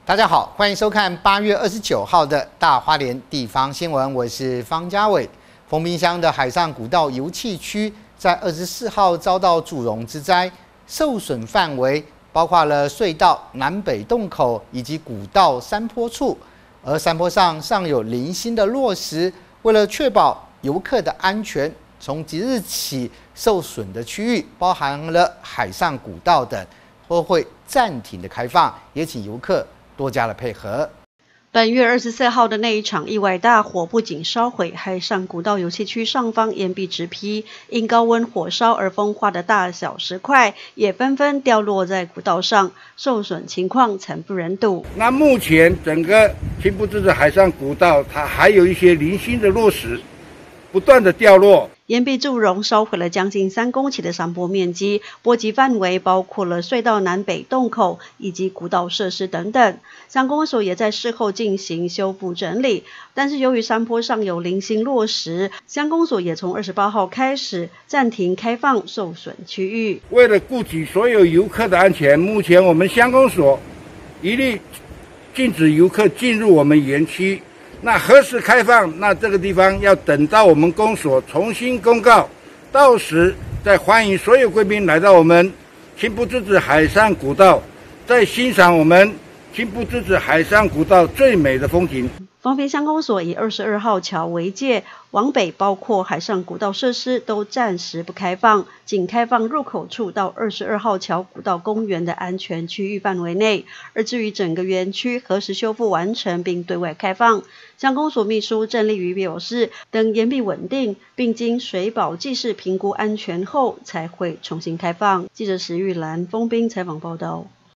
大家好，欢迎收看8月29号的大花莲地方新闻，我是方家伟。丰滨乡的海上古道油气区在24号遭到祝融之灾，受损范围包括了隧道南北洞口以及古道山坡处，而山坡上尚有零星的落石。为了确保游客的安全，从即日起受损的区域，包含了海上古道等，都会暂停的开放，也请游客多加了配合。 本月24号的那一场意外大火，不仅烧毁海上古道油气区上方岩壁直批，因高温火烧而风化的大小石块，也纷纷掉落在古道上，受损情况惨不忍睹。 那目前整个青埔自治海上古道，它还有一些零星的落石，不断的掉落。 岩壁祝融烧毁了将近3公顷的山坡面积，波及范围包括了隧道南北洞口以及古道设施等等。乡公所也在事后进行修复整理，但是由于山坡上有零星落石，乡公所也从28号开始暂停开放受损区域。 为了顾及所有游客的安全，目前我们乡公所一律禁止游客进入我们园区。那何时开放？那这个地方要等到我们公所重新公告，到时再欢迎所有贵宾来到我们青埔自治海上古道，再欣赏我们青埔自治海上古道最美的风景。 丰滨乡公所以22号桥为界，往北包括海上古道设施都暂时不开放，仅开放入口处到22号桥古道公园的安全区域范围内。而至于整个园区何时修复完成并对外开放，乡公所秘书郑丽瑜表示，等岩壁稳定，并经水保技师评估安全后，才会重新开放。记者石玉兰丰滨采访报道。